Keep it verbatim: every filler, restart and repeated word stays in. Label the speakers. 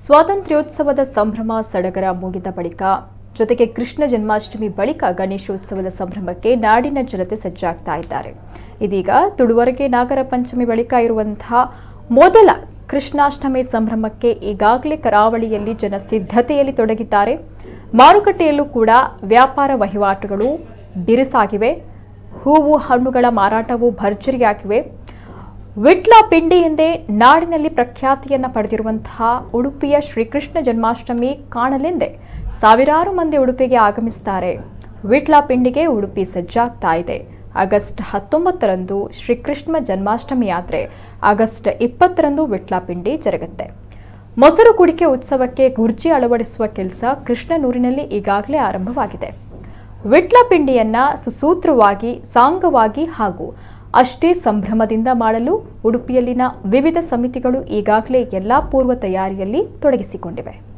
Speaker 1: ಸ್ವಾತಂತ್ರ್ಯೋತ್ಸವದ ಸಂಭ್ರಮ ಸಡಗರ ಮುಗಿದ ಬಳಿಕ ಜೊತೆಗೆ ಕೃಷ್ಣ ಜನ್ಮಾಷ್ಟಮಿ ಬಳಿಕ ಗಣೇಶೋತ್ಸವದ ಸಂಭ್ರಮಕ್ಕೆ ನಾಡಿನ ಜನತೆ ಸಜ್ಜಾಗ್ತಾ ಇದ್ದಾರೆ. ಇದೀಗ ತುಳುವರೆಗೆ ನಾಗರ ಪಂಚಮಿ ಬಳಿಕ ಇರುವಂತಹ ಮೊದಲ ಕೃಷ್ಣಾಷ್ಟಮಿ ಸಂಭ್ರಮಕ್ಕೆ ಈಗಾಗಲೇ ಕರಾವಳಿಯಲ್ಲಿ ಜನ ಸಿದ್ಧತೆಯಲ್ಲಿ ತೊಡಗಿದ್ದಾರೆ. ಮಾರುಕಟ್ಟೆಯಲ್ಲೂ ಕೂಡ ವ್ಯಾಪಾರ ವಹಿವಾಟುಗಳು ಬಿರುಸಾಗಿವೆ. ಹೂವು ಹಣ್ಣುಗಳ ಮಾರಾಟವು ಭರ್ಜರಿಯಾಗಿವೆ. ವಿಟ್ಲ ಪಿಂಡಿ ಎಂದೇ ನಾಡಿನಲ್ಲಿ ಪ್ರಖ್ಯಾತಿಯನ್ನು ಪಡೆದಿರುವಂತಹ ಉಡುಪಿಯ ಶ್ರೀಕೃಷ್ಣ ಜನ್ಮಾಷ್ಟಮಿ ಕಾಣಲೆಂದೇ ಸಾವಿರಾರು ಮಂದಿ ಉಡುಪಿಗೆ ಆಗಮಿಸುತ್ತಾರೆ. ವಿಟ್ಲ ಪಿಂಡಿಗೆ ಉಡುಪಿ ಸಜ್ಜಾಗ್ತಾ ಇದೆ. ಆಗಸ್ಟ್ ಹತ್ತೊಂಬತ್ತರಂದು ಶ್ರೀಕೃಷ್ಣ ಜನ್ಮಾಷ್ಟಮಿ ಯಾತ್ರೆ, ಆಗಸ್ಟ್ ಇಪ್ಪತ್ತರಂದು ವಿಟ್ಲ ಪಿಂಡಿ ಜರುಗುತ್ತೆ. ಮೊಸರು ಕುಡಿಕೆ ಉತ್ಸವಕ್ಕೆ ಗುರ್ಜಿ ಅಳವಡಿಸುವ ಕೆಲಸ ಕೃಷ್ಣನೂರಿನಲ್ಲಿ ಈಗಾಗಲೇ ಆರಂಭವಾಗಿದೆ. ವಿಟ್ಲ ಪಿಂಡಿಯನ್ನ ಸುಸೂತ್ರವಾಗಿ, ಸಾಂಗವಾಗಿ ಹಾಗೂ ಅಷ್ಟೇ ಸಂಭ್ರಮದಿಂದ ಮಾಡಲು ಉಡುಪಿಯಲ್ಲಿನ ವಿವಿಧ ಸಮಿತಿಗಳು ಈಗಾಗಲೇ ಎಲ್ಲಾ ಪೂರ್ವ ತಯಾರಿಯಲ್ಲಿ ತೊಡಗಿಸಿಕೊಂಡಿವೆ.